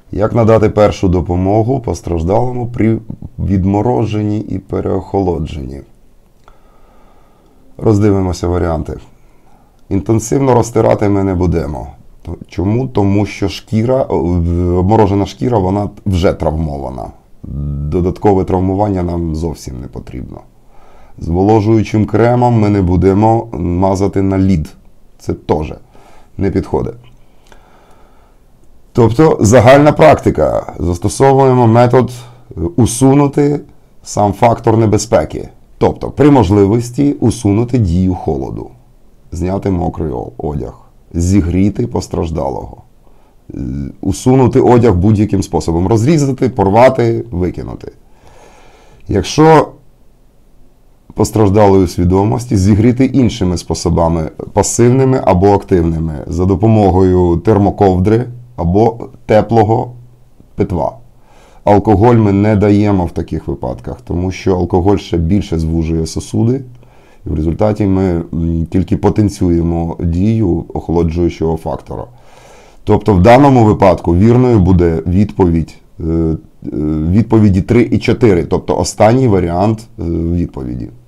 Як надати першу допомогу постраждалому при відмороженні і переохолодженні? Роздивимося варіанти. Інтенсивно розтирати ми не будемо. Чому? Тому що обморожена шкіра, вона вже травмована. Додаткове травмування нам зовсім не потрібно. Зволожуючим кремом ми не будемо мазати на лід. Це теж не підходить. Тобто загальна практика. Застосовуємо метод усунути сам фактор небезпеки. Тобто при можливості усунути дію холоду. Зняти мокрий одяг. Зігріти постраждалого. Усунути одяг будь-яким способом. Розрізати, порвати, викинути. Якщо постраждалої свідомості, зігріти іншими способами, пасивними або активними, за допомогою термоковдри або теплого питва. Алкоголь ми не даємо в таких випадках, тому що алкоголь ще більше звужує сосуди, і в результаті ми тільки потенціюємо дію охолоджуючого фактора. Тобто в даному випадку вірною буде відповіді 3 і 4, тобто останній варіант відповіді.